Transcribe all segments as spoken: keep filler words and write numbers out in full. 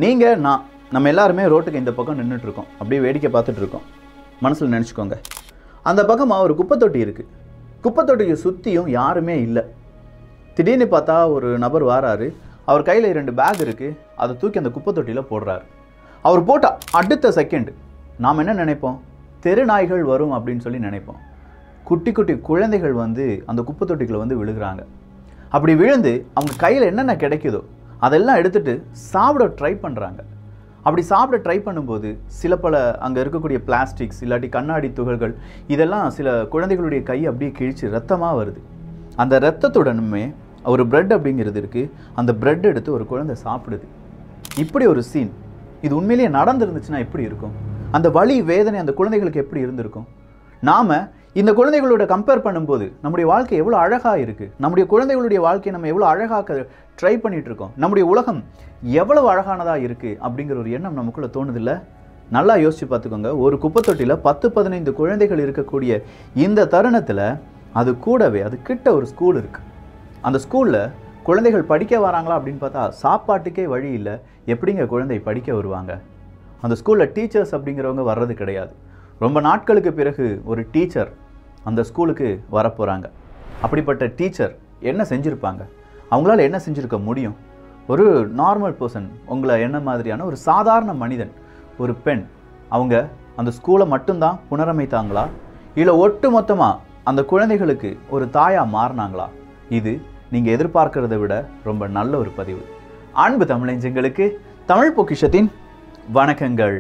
நீங்கள் நான் நம்ம எல்லாருமே ரோட்டுக்கு இந்த பக்கம் நின்றுட்டுருக்கோம், அப்படியே வேடிக்கை பார்த்துட்ருக்கோம். மனசில் நினச்சிக்கோங்க, அந்த பக்கமாக ஒரு குப்பை தொட்டி இருக்குது. குப்பை தொட்டிக்கு சுற்றியும் யாருமே இல்லை. திடீர்னு பார்த்தா ஒரு நபர் வாராரு. அவர் கையில் ரெண்டு பேக் இருக்குது, அதை தூக்கி அந்த குப்பை தொட்டியில் போடுறாரு. அவர் போட்ட அடுத்த செகண்ட் நாம் என்ன நினைப்போம்? தெரு நாய்கள் வரும் அப்படின்னு சொல்லி நினைப்போம். குட்டி குட்டி குழந்தைகள் வந்து அந்த குப்பை தொட்டிக்குள்ள வந்து விழுகிறாங்க. அப்படி விழுந்து அவங்க கையில் என்னென்ன கிடைக்குதோ அதெல்லாம் எடுத்துகிட்டு சாப்பிட ட்ரை பண்ணுறாங்க. அப்படி சாப்பிட ட்ரை பண்ணும்போது சில பல அங்கே இருக்கக்கூடிய பிளாஸ்டிக்ஸ் இல்லாட்டி கண்ணாடி துகள்கள் இதெல்லாம் சில குழந்தைகளுடைய கை அப்படியே கிழிச்சு ரத்தமாக வருது. அந்த ரத்தத்துடனுமே ஒரு பிரெட் அப்படிங்கிறது இருக்குது. அந்த பிரெட் எடுத்து ஒரு குழந்தை சாப்பிடுது. இப்படி ஒரு சீன் இது உண்மையிலேயே நடந்துருந்துச்சுன்னா எப்படி இருக்கும்? அந்த வலி வேதனை அந்த குழந்தைகளுக்கு எப்படி இருந்திருக்கும்? நாம் இந்த குழந்தைகளோட கம்பேர் பண்ணும்போது நம்முடைய வாழ்க்கை எவ்வளோ அழகாக இருக்குது. நம்முடைய குழந்தைகளுடைய வாழ்க்கையை நம்ம எவ்வளோ அழகாக்க ட்ரை பண்ணிகிட்டு இருக்கோம். நம்முடைய உலகம் எவ்வளவு அழகானதாக இருக்குது அப்படிங்கிற ஒரு எண்ணம் நமக்குள்ளே தோணுதில்லை? நல்லா யோசித்து பார்த்துக்கோங்க. ஒரு குப்பை தொட்டியில் பத்து பதினைந்து குழந்தைகள் இருக்கக்கூடிய இந்த தருணத்தில் அது கூடவே அது கிட்ட ஒரு ஸ்கூல் இருக்குது. அந்த ஸ்கூலில் குழந்தைகள் படிக்க வராங்களா அப்படின்னு பார்த்தா சாப்பாட்டுக்கே வழி இல்லை. எப்படிங்க குழந்தை படிக்க வருவாங்க? அந்த ஸ்கூலில் டீச்சர்ஸ் அப்படிங்கிறவங்க வர்றது கிடையாது. ரொம்ப நாட்களுக்கு பிறகு ஒரு டீச்சர் அந்த ஸ்கூலுக்கு வரப்போகிறாங்க. அப்படிப்பட்ட டீச்சர் என்ன செஞ்சுருப்பாங்க? அவங்களால என்ன செஞ்சுருக்க முடியும்? ஒரு நார்மல் பர்சன், உங்களை என்ன மாதிரியான ஒரு சாதாரண மனிதன், ஒரு பெண், அவங்க அந்த ஸ்கூலை மட்டும்தான் புனரமைத்தாங்களா இல்லை ஒட்டு மொத்தமாக அந்த குழந்தைகளுக்கு ஒரு தாயாக மாறினாங்களா? இது நீங்கள் எதிர்பார்க்கிறத விட ரொம்ப நல்ல ஒரு பதிவு. அன்பு தமிழஞ்சங்களுக்கு தமிழ் பொக்கிஷத்தின் வணக்கங்கள்.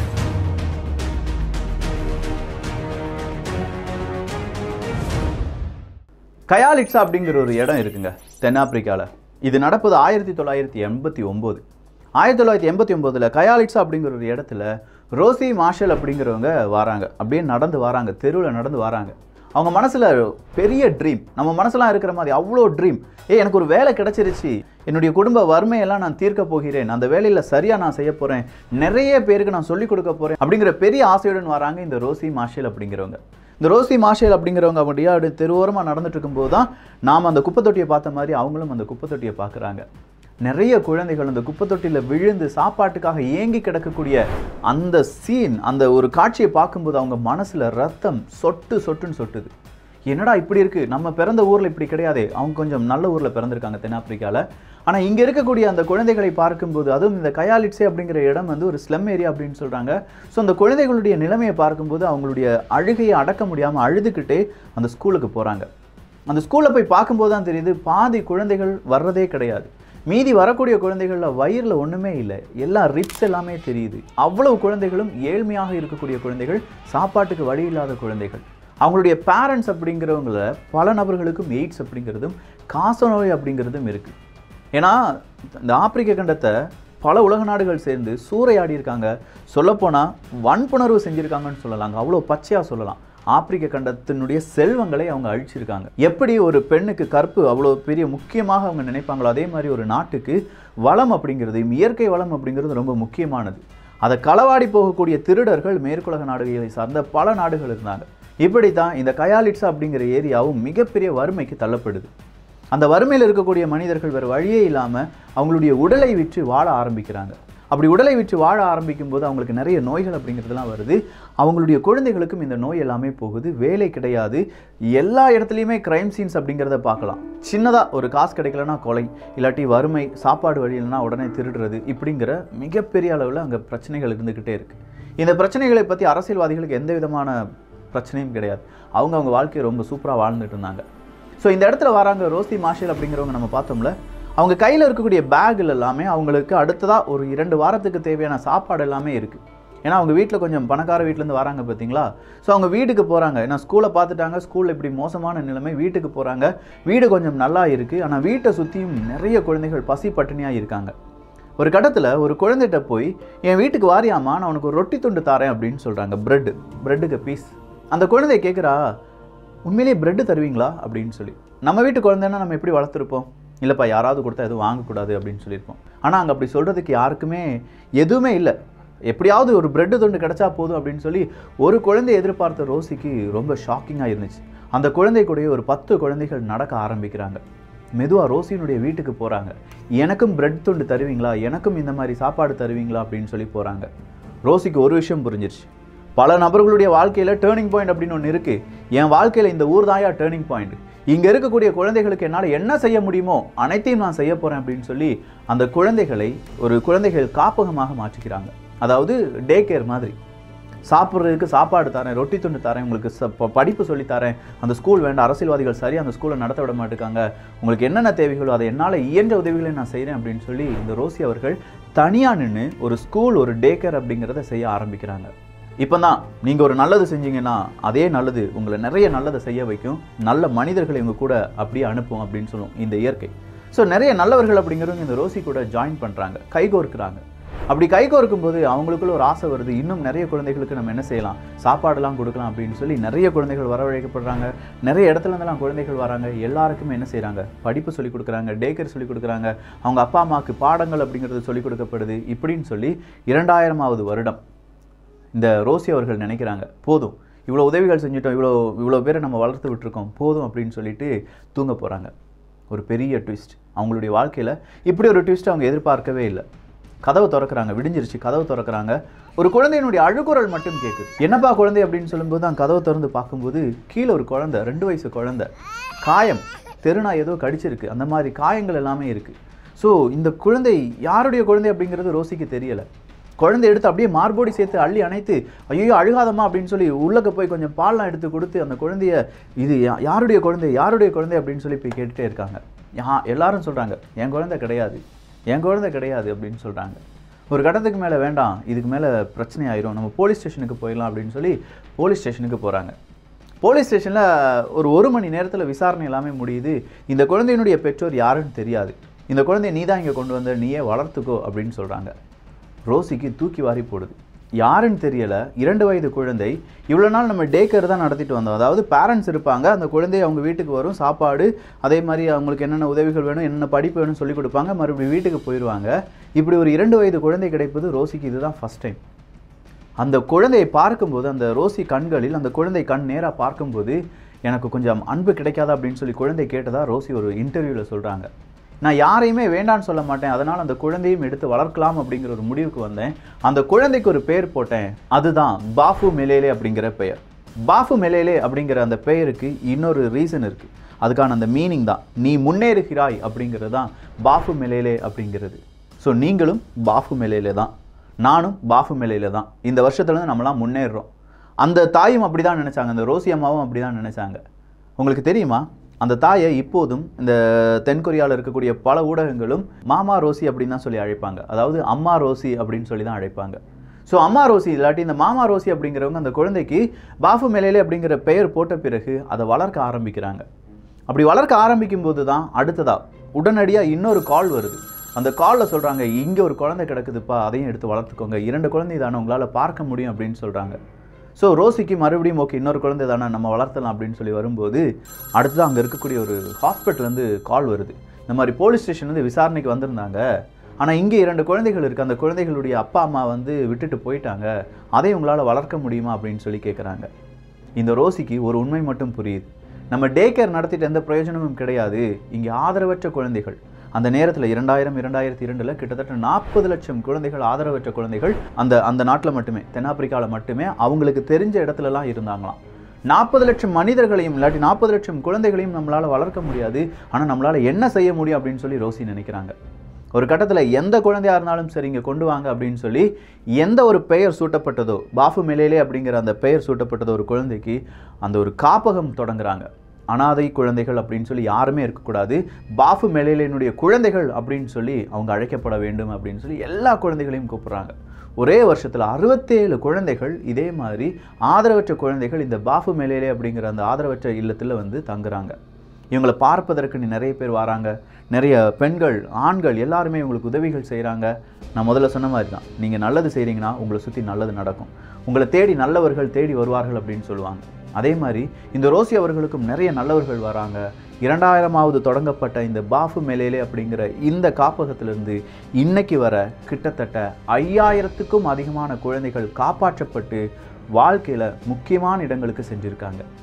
கயாலிட்ஸா அப்படிங்கிற ஒரு இடம் இருக்குங்க தென்னாப்பிரிக்காவில். இது நடப்பது ஆயிரத்தி தொள்ளாயிரத்தி எண்பத்தி ஒம்பது ஆயிரத்தி தொள்ளாயிரத்தி எண்பத்தி ஒம்போதில் கயாலிட்ஸா அப்படிங்கிற ஒரு இடத்துல ரோசி மார்ஷல் அப்படிங்கிறவங்க வராங்க. அப்படியே நடந்து வராங்க, தெருவில் நடந்து வராங்க. அவங்க மனசில் பெரிய ட்ரீம், நம்ம மனசுலாம் இருக்கிற மாதிரி அவ்வளோ ட்ரீம். ஏ எனக்கு ஒரு வேலை கிடச்சிருச்சு, என்னுடைய குடும்ப வறுமையெல்லாம் நான் தீர்க்க போகிறேன், அந்த வேலையில் சரியாக நான் செய்ய போகிறேன், நிறைய பேருக்கு நான் சொல்லிக் கொடுக்க போகிறேன் அப்படிங்கிற பெரிய ஆசையுடன் வராங்க இந்த ரோசி மார்ஷல் அப்படிங்கிறவங்க. இந்த ரோசி மார்ஷல் அப்படிங்கிறவங்க அப்படியே அப்படி தெருவோரமாக நடந்துட்டு இருக்கும்போது தான் நாம் அந்த குப்பை தொட்டியை பார்த்த மாதிரி அவங்களும் அந்த குப்பை தொட்டியை பார்க்குறாங்க. நிறைய குழந்தைகள் அந்த குப்பை தொட்டியில் விழுந்து சாப்பாட்டுக்காக ஏங்கி கிடக்கக்கூடிய அந்த சீன், அந்த ஒரு காட்சியை பார்க்கும்போது அவங்க மனசில் ரத்தம் சொட்டு சொட்டுன்னு சொட்டுது. என்னடா இப்படி இருக்குது, நம்ம பிறந்த ஊரில் இப்படி கிடையாது. அவங்க கொஞ்சம் நல்ல ஊரில் பிறந்திருக்காங்க தென்னாப்பிரிக்காவில். ஆனால் இங்கே இருக்கக்கூடிய அந்த குழந்தைகளை பார்க்கும்போது, அதுவும் இந்த கயாலிட்ஸே அப்படிங்கிற இடம் வந்து ஒரு ஸ்லம் ஏரியா அப்படின்னு சொல்கிறாங்க. ஸோ அந்த குழந்தைகளுடைய நிலைமையை பார்க்கும்போது அவங்களுடைய அழுகையை அடக்க முடியாமல் அழுதுகிட்டே அந்த ஸ்கூலுக்கு போகிறாங்க. அந்த ஸ்கூலில் போய் பார்க்கும்போது தான் தெரியுது, பாதி குழந்தைகள் வர்றதே கிடையாது. மீதி வரக்கூடிய குழந்தைகளில் வயிறில் ஒன்றுமே இல்லை, எல்லா ரிப்ஸ் எல்லாமே தெரியுது. அவ்வளவு குழந்தைகளும் ஏழ்மையாக இருக்கக்கூடிய குழந்தைகள், சாப்பாட்டுக்கு வழி இல்லாத குழந்தைகள். அவங்களுடைய பேரண்ட்ஸ் அப்படிங்கிறவங்கள பல நபர்களுக்கும் எய்ட்ஸ் அப்படிங்கிறதும் காசநோய் அப்படிங்கிறதும் இருக்குது. ஏன்னா இந்த ஆப்பிரிக்க கண்டத்தை பல உலக நாடுகள் சேர்ந்து சூறையாடி இருக்காங்க. சொல்லப்போனால் வன்புணர்வு செஞ்சுருக்காங்கன்னு சொல்லலாங்க, அவ்வளோ பச்சையாக சொல்லலாம். ஆப்பிரிக்க கண்டத்தினுடைய செல்வங்களை அவங்க அழிச்சிருக்காங்க. எப்படி ஒரு பெண்ணுக்கு கற்பு அவ்வளோ பெரிய முக்கியமாக அவங்க நினைப்பாங்களோ, அதே மாதிரி ஒரு நாட்டுக்கு வளம் அப்படிங்கிறது, இயற்கை வளம் அப்படிங்கிறது ரொம்ப முக்கியமானது. அதை களவாடி போகக்கூடிய திருடர்கள் மேற்குலக நாடுகளை சார்ந்த பல நாடுகள் இருந்தாங்க. இப்படி தான் இந்த கயாலிட்ஸா அப்படிங்கிற ஏரியாவும் மிகப்பெரிய வறுமைக்கு தள்ளப்படுது. அந்த வறுமையில் இருக்கக்கூடிய மனிதர்கள் வேறு வழியே இல்லாமல் அவங்களுடைய உடலை விற்று வாழ ஆரம்பிக்கிறாங்க. அப்படி உடலை விற்று வாழ ஆரம்பிக்கும் போது அவங்களுக்கு நிறைய நோய்கள் அப்படிங்கிறதுலாம் வருது. அவங்களுடைய குழந்தைகளுக்கும் இந்த நோய் எல்லாமே போகுது. வேலை கிடையாது, எல்லா இடத்துலையுமே க்ரைம் சீன்ஸ் அப்படிங்கிறத பார்க்கலாம். சின்னதாக ஒரு காசு கிடைக்கலன்னா கொலை, இல்லாட்டி வறுமை, சாப்பாடு வழி இல்லைன்னா உடனே திருடுறது, இப்படிங்கிற மிகப்பெரிய அளவில் அங்கே பிரச்சனைகள் இருந்துக்கிட்டே இருக்குது. இந்த பிரச்சனைகளை பற்றி அரசியல்வாதிகளுக்கு எந்த விதமான பிரச்சனையும் கிடையாது. அவங்க அவங்க வாழ்க்கையை ரொம்ப சூப்பராக வாழ்ந்துட்டு இருந்தாங்க. ஸோ இந்த இடத்துல வராங்க ரோசி மார்ஷல் அப்படிங்கிறவங்க. நம்ம பார்த்தோம்ல, அவங்க கையில் இருக்கக்கூடிய பேக்கில் எல்லாமே அவங்களுக்கு அடுத்ததாக ஒரு இரண்டு வாரத்துக்கு தேவையான சாப்பாடு எல்லாமே இருக்குது. ஏன்னா அவங்க வீட்டில் கொஞ்சம் பணக்கார வீட்டிலேருந்து வராங்க பார்த்தீங்களா. ஸோ அவங்க வீட்டுக்கு போகிறாங்க. ஏன்னா ஸ்கூலை பார்த்துட்டாங்க, ஸ்கூலில் இப்படி மோசமான நிலைமை, வீட்டுக்கு போகிறாங்க. வீடு கொஞ்சம் நல்லா இருக்குது, ஆனால் வீட்டை சுற்றியும் நிறைய குழந்தைகள் பசி பட்டினியாக இருக்காங்க. ஒரு கட்டத்தில் ஒரு குழந்தைகிட்ட போய், என் வீட்டுக்கு வாரியாமா, நான் உனக்கு ஒரு ரொட்டி துண்டு தாரேன் அப்படின்னு சொல்கிறாங்க. ப்ரெட்டு ப்ரெட்டுக்கு பீஸ். அந்த குழந்தைய கேட்குறா, உண்மையிலேயே ப்ரெட்டு தருவீங்களா அப்படின்னு சொல்லி. நம்ம வீட்டு குழந்தைன்னா நம்ம எப்படி வளர்த்துருப்போம்? இல்லைப்பா, யாராவது கொடுத்தா எதுவும் வாங்கக்கூடாது அப்படின்னு சொல்லியிருப்போம். ஆனால் அங்கே அப்படி சொல்கிறதுக்கு யாருக்குமே எதுவுமே இல்லை. எப்படியாவது ஒரு ப்ரெட்டு துண்டு கிடச்சா போதும் அப்படின்னு சொல்லி ஒரு குழந்தை எதிர்பார்த்த ரோசிக்கு ரொம்ப ஷாக்கிங்காக இருந்துச்சு. அந்த குழந்தை கூடயே ஒரு பத்து குழந்தைகள் நடக்க ஆரம்பிக்கிறாங்க. மெதுவாக ரோசியினுடைய வீட்டுக்கு போகிறாங்க. எனக்கும் பிரெட் துண்டு தருவீங்களா, எனக்கும் இந்த மாதிரி சாப்பாடு தருவீங்களா அப்படின்னு சொல்லி போகிறாங்க. ரோசிக்கு ஒரு விஷயம் புரிஞ்சிருச்சு. பல நபர்களுடைய வாழ்க்கையில் டேர்னிங் பாயிண்ட் அப்படின்னு ஒன்று இருக்குது. என் வாழ்க்கையில் இந்த ஊர் தாயா டேர்னிங் பாயிண்ட். இங்கே இருக்கக்கூடிய குழந்தைகளுக்கு என்னால் என்ன செய்ய முடியுமோ அனைத்தையும் நான் செய்ய போகிறேன் அப்படின்னு சொல்லி அந்த குழந்தைகளை ஒரு குழந்தைகள் காப்பகமாக மாற்றிக்கிறாங்க. அதாவது டே கேர் மாதிரி. சாப்பிட்றதுக்கு சாப்பாடு தரேன், ரொட்டி துண்டு தரேன், உங்களுக்கு படிப்பு சொல்லித்தரேன், அந்த ஸ்கூல் வேண்டாம், அரசியல்வாதிகள் சரி அந்த ஸ்கூலை நடத்த விட மாட்டேங்காங்க, உங்களுக்கு என்னென்ன தேவைகளோ அதை என்னால் இயன்ற உதவிகளை நான் செய்கிறேன் அப்படின்னு சொல்லி இந்த ரோசி அவர்கள் தனியாக நின்று ஒரு ஸ்கூல், ஒரு டே கேர் அப்படிங்கிறத செய்ய ஆரம்பிக்கிறாங்க. இப்போ தான் நீங்கள் ஒரு நல்லது செஞ்சீங்கன்னா அதே நல்லது உங்களை நிறைய நல்லதை செய்ய வைக்கும், நல்ல மனிதர்களை இவங்க கூட அப்படியே அனுப்பும் அப்படின்னு சொல்லும் இந்த இயற்கை. ஸோ நிறைய நல்லவர்கள் அப்படிங்கிறவங்க இந்த ரோசி கூட ஜாயின் பண்ணுறாங்க, கைகோர்க்குறாங்க. அப்படி கைகோர்க்கும் போது அவங்களுக்குள்ள ஒரு ஆசை வருது, இன்னும் நிறைய குழந்தைகளுக்கு நம்ம என்ன செய்யலாம், சாப்பாடெல்லாம் கொடுக்கலாம் அப்படின்னு சொல்லி நிறைய குழந்தைகள் வரவழைக்கப்படுறாங்க. நிறைய இடத்துல இருந்தெல்லாம் குழந்தைகள் வராங்க. எல்லாருக்குமே என்ன செய்கிறாங்க, படிப்பு சொல்லிக் கொடுக்குறாங்க, டேக்கர் சொல்லிக் கொடுக்குறாங்க, அவங்க அப்பா அம்மாவுக்கு பாடங்கள் அப்படிங்கிறது சொல்லிக் கொடுக்கப்படுது. இப்படின்னு சொல்லி இரண்டாயிரமாவது வருடம் இந்த ரோசி அவர்கள் நினைக்கிறாங்க, போதும் இவ்வளோ உதவிகள் செஞ்சுட்டோம், இவ்வளோ இவ்வளோ பேரை நம்ம வளர்த்து விட்டுருக்கோம், போதும் அப்படின்னு சொல்லிட்டு தூங்க போகிறாங்க. ஒரு பெரிய ட்விஸ்ட் அவங்களுடைய வாழ்க்கையில். இப்படி ஒரு ட்விஸ்ட் அவங்க எதிர்பார்க்கவே இல்லை. கதவை திறக்கிறாங்க, விடிஞ்சிருச்சு, கதவை திறக்கிறாங்க. ஒரு குழந்தையினுடைய அழுகுரல் மட்டும் கேட்குது. என்னப்பா குழந்தை அப்படின்னு சொல்லும்போது தான் கதவை திறந்து பார்க்கும்போது கீழே ஒரு குழந்தை, ரெண்டு வயசு குழந்தை, காயம், தெருநா ஏதோ கடிச்சிருக்கு, அந்த மாதிரி காயங்கள் எல்லாமே இருக்குது. ஸோ இந்த குழந்தை யாருடைய குழந்தை அப்படிங்கிறது ரோசிக்கு தெரியலை. குழந்தை எடுத்து அப்படியே மார்போடி சேர்த்து அள்ளி அணைத்து, ஐயோ அழுகாதம்மா அப்படின்னு சொல்லி உள்ளக்க போய் கொஞ்சம் பால்லாம் எடுத்து கொடுத்து அந்த குழந்தைய, இது யாருடைய குழந்தை யாருடைய குழந்தை அப்படின்னு சொல்லி போய் கேட்டுகிட்டே இருக்காங்க. யா எல்லாரும் சொல்கிறாங்க, என் குழந்தை கிடையாது, என் குழந்தை கிடையாது அப்படின்னு சொல்கிறாங்க. ஒரு கட்டத்துக்கு மேலே வேண்டாம், இதுக்கு மேலே பிரச்சனை ஆயிரும், நம்ம போலீஸ் ஸ்டேஷனுக்கு போயிடலாம் அப்படின்னு சொல்லி போலீஸ் ஸ்டேஷனுக்கு போகிறாங்க. போலீஸ் ஸ்டேஷனில் ஒரு ஒரு மணி நேரத்தில் விசாரணை எல்லாமே முடியுது. இந்த குழந்தையினுடைய பெற்றோர் யாருன்னு தெரியாது, இந்த குழந்தைய நீ தான் இங்கே கொண்டு வந்த, நீயே வளர்த்துக்கோ அப்படின்னு சொல்கிறாங்க. ரோசிக்கு தூக்கி வாரி போடுது. யாருன்னு தெரியலை, இரண்டு வயது குழந்தை. இவ்வளோ நாள் நம்ம டே கேர் தான் நடத்திட்டு வந்தோம். அதாவது பேரண்ட்ஸ் இருப்பாங்க, அந்த குழந்தை அவங்க வீட்டுக்கு வரும், சாப்பாடு, அதே மாதிரி அவங்களுக்கு என்னென்ன உதவிகள் வேணும், என்னென்ன படிப்பு வேணும்னு சொல்லி கொடுப்பாங்க, மறுபடியும் வீட்டுக்கு போயிடுவாங்க. இப்படி ஒரு இரண்டு வயது குழந்தை கிடைப்பது ரோசிக்கு இதுதான் ஃபஸ்ட் டைம். அந்த குழந்தையை பார்க்கும்போது, அந்த ரோசி கண்களில் அந்த குழந்தை கண் நேராக பார்க்கும்போது, எனக்கு கொஞ்சம் அன்பு கிடைக்காதா அப்படின்னு சொல்லி குழந்தை கேட்டதா ரோசி ஒரு இன்டர்வியூவில் சொல்கிறாங்க. நான் யாரையுமே வேண்டான்னு சொல்ல மாட்டேன், அதனால் அந்த குழந்தையும் எடுத்து வளர்க்கலாம் அப்படிங்கிற ஒரு முடிவுக்கு வந்தேன். அந்த குழந்தைக்கு ஒரு பெயர் போட்டேன், அதுதான் பாஃபு மெலேலே அப்படிங்கிற பெயர். பாஃபு மெலேலே அப்படிங்கிற அந்த பெயருக்கு இன்னொரு ரீசன் இருக்குது. அதுக்கான அந்த மீனிங் தான் நீ முன்னேறுகிறாய் அப்படிங்கிறது தான் பாஃபு மெலேலே அப்படிங்கிறது. ஸோ நீங்களும் பாஃபு மெலேலே தான், நானும் பாஃபு மெலேலே தான். இந்த வருஷத்துலேருந்து நம்மளாம் முன்னேறுறோம். அந்த தாயும் அப்படி தான் நினச்சாங்க, அந்த ரோசி அம்மாவும் அப்படி தான் நினச்சாங்க. உங்களுக்கு தெரியுமா, அந்த தாயை இப்போதும் இந்த தென்கொரியாவில் இருக்கக்கூடிய பல ஊடகங்களும் மாமா ரோசி அப்படின்னு தான் சொல்லி அழைப்பாங்க. அதாவது அம்மா ரோசி அப்படின்னு சொல்லி தான் அழைப்பாங்க. ஸோ அம்மா ரோசி இல்லாட்டி இந்த மாமா ரோசி அப்படிங்கிறவங்க அந்த குழந்தைக்கு பாஃபு மெலேலே அப்படிங்கிற பெயர் போட்ட பிறகு அதை வளர்க்க ஆரம்பிக்கிறாங்க. அப்படி வளர்க்க ஆரம்பிக்கும் போது தான் அடுத்ததா உடனடியாக இன்னொரு கால் வருது. அந்த காலில் சொல்கிறாங்க, இங்கே ஒரு குழந்தை கிடக்குதுப்பா, அதையும் எடுத்து வளர்த்துக்கோங்க, இரண்டு குழந்தை தானே உங்களால் பார்க்க முடியும் அப்படின்னு சொல்கிறாங்க. ஸோ ரோசிக்கு மறுபடியும் ஓகே, இன்னொரு குழந்தை தானே நம்ம வளர்த்தலாம் அப்படின்னு சொல்லி வரும்போது அடுத்தது அங்கே இருக்கக்கூடிய ஒரு ஹாஸ்பிட்டல்லேருந்து கால் வருது. இந்த மாதிரி போலீஸ் ஸ்டேஷன்லேருந்து விசாரணைக்கு வந்திருந்தாங்க, ஆனால் இங்கே இரண்டு குழந்தைகள் இருக்குது, அந்த குழந்தைகளுடைய அப்பா அம்மா வந்து விட்டுட்டு போயிட்டாங்க, அதை உங்களால் வளர்க்க முடியுமா அப்படின்னு சொல்லி கேட்குறாங்க. இந்த ரோசிக்கு ஒரு உண்மை மட்டும் புரியுது, நம்ம டே கேர் நடத்திட்டு எந்த பிரயோஜனமும் கிடையாது, இங்கே ஆதரவற்ற குழந்தைகள். அந்த நேரத்தில் இரண்டாயிரம் இரண்டாயிரத்தி இரண்டில் கிட்டத்தட்ட நாற்பது லட்சம் குழந்தைகள், ஆதரவற்ற குழந்தைகள் அந்த அந்த நாட்டில் மட்டுமே, தென்னாப்பிரிக்காவில் மட்டுமே அவங்களுக்கு தெரிஞ்ச இடத்துலலாம் இருந்தாங்களாம். நாற்பது லட்சம் மனிதர்களையும் இல்லாட்டி நாற்பது லட்சம் குழந்தைகளையும் நம்மளால் வளர்க்க முடியாது, ஆனால் நம்மளால் என்ன செய்ய முடியும் அப்படின்னு சொல்லி ரோசி நினைக்கிறாங்க. ஒரு கட்டத்தில் எந்த குழந்தையாக இருந்தாலும் சரி இங்கே கொண்டு வாங்க அப்படின்னு சொல்லி எந்த ஒரு பெயர் சூட்டப்பட்டதோ, பாஃபு மெலேலே அப்படிங்கிற அந்த பெயர் சூட்டப்பட்டதோ ஒரு குழந்தைக்கு அந்த ஒரு காப்பகம் தொடங்குறாங்க. அனாதை குழந்தைகள் அப்படின்னு சொல்லி யாருமே இருக்கக்கூடாது, பாஃபு மெலேலேனுடைய குழந்தைகள் அப்படின்னு சொல்லி அவங்க அழைக்கப்பட வேண்டும் அப்படின்னு சொல்லி எல்லா குழந்தைகளையும் கூப்பிட்றாங்க. ஒரே வருஷத்தில் அறுபத்தேழு குழந்தைகள் இதே மாதிரி ஆதரவற்ற குழந்தைகள் இந்த பாஃபு மெலேலே அப்படிங்கிற அந்த ஆதரவற்ற இல்லத்தில் வந்து தங்குறாங்க. இவங்களை பார்ப்பதற்கு நிறைய பேர் வராங்க, நிறைய பெண்கள், ஆண்கள் எல்லாருமே இவங்களுக்கு உதவிகள் செய்கிறாங்க. நான் முதல்ல சொன்ன மாதிரி தான், நீங்கள் நல்லது செய்கிறீங்கன்னா உங்களை சுற்றி நல்லது நடக்கும், உங்களை தேடி நல்லவர்கள் தேடி வருவார்கள் அப்படின்னு சொல்லுவாங்க. அதே மாதிரி இந்த ரோசி அவர்களுக்கும் நிறைய நல்லவர்கள் வராங்க. இரண்டாயிரமாவது தொடங்கப்பட்ட இந்த பாஃபு மெலேலே அப்படிங்கிற இந்த காப்பகத்திலிருந்து இன்னைக்கு வர கிட்டத்தட்ட ஐயாயிரத்துக்கும் அதிகமான குழந்தைகள் காப்பாற்றப்பட்டு வாழ்க்கையில் முக்கியமான இடங்களுக்கு செஞ்சுருக்காங்க.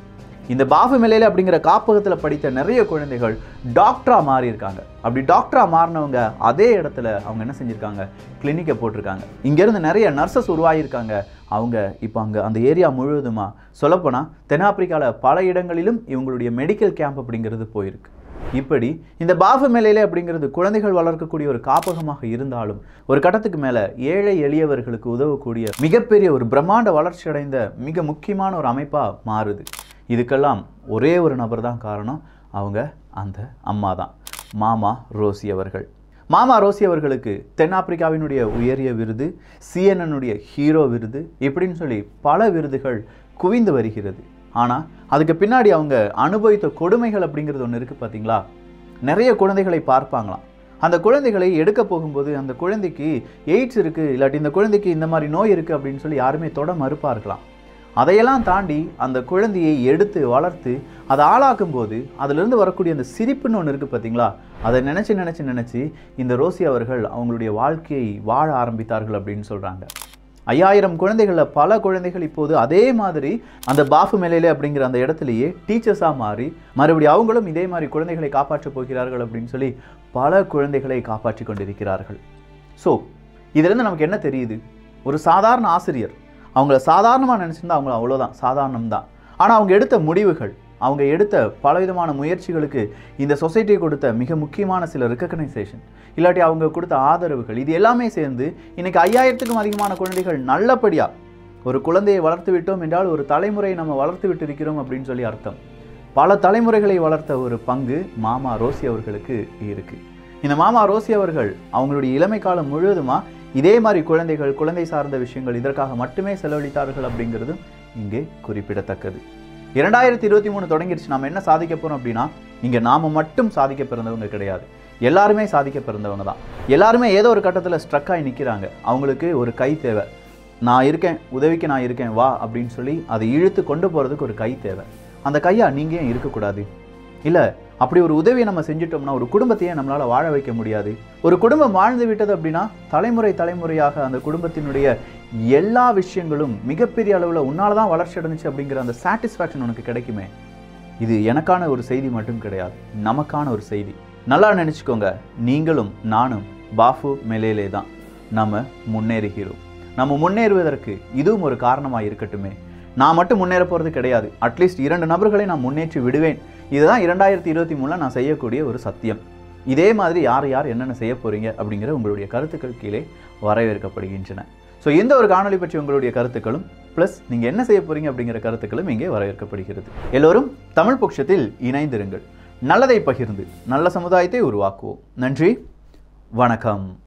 இந்த பாஃபுமேலேல அப்படிங்கிற காப்பகத்தில் படித்த நிறைய குழந்தைகள் டாக்டராக மாறி இருக்காங்க. அப்படி டாக்டராக மாறினவங்க அதே இடத்துல அவங்க என்ன செஞ்சுருக்காங்க, கிளினிக்கை போட்டிருக்காங்க. இங்கேருந்து நிறைய நர்சஸ் உருவாகியிருக்காங்க. அவங்க இப்போ அங்கே அந்த ஏரியா முழுவதுமா சொல்லப்போனால் தென்னாப்பிரிக்காவில் பல இடங்களிலும் இவங்களுடைய மெடிக்கல் கேம்ப் அப்படிங்கிறது போயிருக்கு. இப்படி இந்த பாஃபுமேலேல அப்படிங்கிறது குழந்தைகள் வளர்க்கக்கூடிய ஒரு காப்பகமாக இருந்தாலும் ஒரு கட்டத்துக்கு மேலே ஏழை எளியவர்களுக்கு உதவக்கூடிய மிகப்பெரிய ஒரு பிரம்மாண்ட வளர்ச்சி அடைந்த மிக முக்கியமான ஒரு அமைப்பாக மாறுது. இதுக்கெல்லாம் ஒரே ஒரு நபர் தான் காரணம். அவங்க அந்த அம்மா தான், மாமா ரோசி அவர்கள். மாமா ரோசி அவர்களுக்கு தென்னாப்பிரிக்காவினுடைய உயரிய விருது, சிஎன்என்னுடைய ஹீரோ விருது, இப்படின்னு சொல்லி பல விருதுகள் குவிந்து வருகிறது. ஆனால் அதுக்கு பின்னாடி அவங்க அனுபவித்த கொடுமைகள் அப்படிங்கிறது ஒன்று இருக்குது பார்த்தீங்களா. நிறைய குழந்தைகளை பார்ப்பாங்களாம். அந்த குழந்தைகளை எடுக்க போகும்போது அந்த குழந்தைக்கு எய்ட்ஸ் இருக்குது, இல்லாட்டி இந்த குழந்தைக்கு இந்த மாதிரி நோய் இருக்குது அப்படின்னு சொல்லி யாருமே தொட மறுப்பார்களாம். அதையெல்லாம் தாண்டி அந்த குழந்தையை எடுத்து வளர்த்து அதை ஆளாக்கும் போது அதிலிருந்து வரக்கூடிய அந்த சிரிப்புன்னு ஒன்று இருக்குது பார்த்தீங்களா, அதை நினச்சி நினச்சி நினச்சி இந்த ரோசி அவர்கள் அவங்களுடைய வாழ்க்கையை வாழ ஆரம்பித்தார்கள் அப்படின்னு சொல்கிறாங்க. ஐயாயிரம் குழந்தைகளில் பல குழந்தைகள் இப்போது அதே மாதிரி அந்த பாஃபுமேலேல அப்படிங்கிற அந்த இடத்துலையே டீச்சர்ஸாக மாறி மறுபடியும் அவங்களும் இதே மாதிரி குழந்தைகளை காப்பாற்றப் போகிறார்கள் அப்படின்னு சொல்லி பல குழந்தைகளை காப்பாற்றி கொண்டிருக்கிறார்கள். ஸோ இதிலிருந்து நமக்கு என்ன தெரியுது, ஒரு சாதாரண ஆசிரியர் அவங்கள சாதாரணமாக நினச்சிருந்தா அவங்க அவ்வளோதான், சாதாரணம் தான். ஆனால் அவங்க எடுத்த முடிவுகள், அவங்க எடுத்த பலவிதமான முயற்சிகளுக்கு இந்த சொசைட்டி கொடுத்த மிக முக்கியமான சில ரெக்கக்னைசேஷன், இல்லாட்டி அவங்க கொடுத்த ஆதரவுகள், இது எல்லாமே சேர்ந்து இன்றைக்கி ஐயாயிரத்துக்கும் அதிகமான குழந்தைகள் நல்லபடியாக ஒரு குழந்தையை வளர்த்து விட்டோம் என்றால் ஒரு தலைமுறையை நம்ம வளர்த்து விட்டு இருக்கிறோம் அப்படின்னு சொல்லி அர்த்தம். பல தலைமுறைகளை வளர்த்த ஒரு பங்கு மாமா ரோசி அவர்களுக்கு இருக்குது. இந்த மாமா ரோசி அவர்கள் அவங்களுடைய இளமை காலம் முழுவதுமாக இதே மாதிரி குழந்தைகள், குழந்தை சார்ந்த விஷயங்கள் இதற்காக மட்டுமே செலவழித்தார்கள் அப்படிங்கிறதும் இங்கே குறிப்பிடத்தக்கது. இரண்டாயிரத்தி இருபத்தி மூணு தொடங்கிடுச்சு. நம்ம என்ன சாதிக்க போகிறோம் அப்படின்னா, இங்கே நாம் மட்டும் சாதிக்க பிறந்தவங்க கிடையாது, எல்லாருமே சாதிக்க பிறந்தவங்க தான். எல்லாருமே ஏதோ ஒரு கட்டத்தில் ஸ்ட்ரக்காகி நிற்கிறாங்க. அவங்களுக்கு ஒரு கை தேவை. நான் இருக்கேன், உதவிக்கு நான் இருக்கேன், வா அப்படின்னு சொல்லி அதை இழுத்து கொண்டு போகிறதுக்கு ஒரு கை தேவை. அந்த கையா நீங்கள் ஏன் இருக்கக்கூடாது? இல்லை, அப்படி ஒரு உதவியை நம்ம செஞ்சிட்டோம்னா ஒரு குடும்பத்தையே நம்மளால் வாழ வைக்க முடியாது. ஒரு குடும்பம் வாழ்ந்து விட்டது அப்படின்னா தலைமுறை தலைமுறையாக அந்த குடும்பத்தினுடைய எல்லா விஷயங்களும் மிகப்பெரிய அளவில் உன்னால தான் வளர்ச்சி அடைஞ்சிச்சு அப்படிங்கிற அந்த சாட்டிஸ்ஃபேக்ஷன் உனக்கு கிடைக்குமே. இது எனக்கான ஒரு செய்தி மட்டும் கிடையாது, நமக்கான ஒரு செய்தி. நல்லா நினச்சிக்கோங்க, நீங்களும் நானும் பாஃபுமேலேல தான் நம்ம முன்னேறுகிறோம். நம்ம முன்னேறுவதற்கு இதுவும் ஒரு காரணமாக இருக்கட்டுமே. நான் மட்டும் முன்னேற போகிறது கிடையாது, அட்லீஸ்ட் இரண்டு நபர்களை நான் முன்னேற்றி விடுவேன். இதுதான் இரண்டாயிரத்தி இருபத்தி மூணில் நான் செய்யக்கூடிய ஒரு சத்தியம். இதே மாதிரி யார் யார் என்னென்ன செய்ய போகிறீங்க அப்படிங்கிற உங்களுடைய கருத்துக்கள் கீழே வரவேற்கப்படுகின்றன. ஸோ இந்த ஒரு காணொலி பற்றி உங்களுடைய கருத்துக்களும் ப்ளஸ் நீங்கள் என்ன செய்ய போகிறீங்க அப்படிங்கிற கருத்துக்களும் இங்கே வரவேற்கப்படுகிறது. எல்லோரும் தமிழ் பொக்கிஷத்தில் இணைந்திருங்கள். நல்லதை பகிர்ந்து நல்ல சமுதாயத்தை உருவாக்குவோம். நன்றி, வணக்கம்.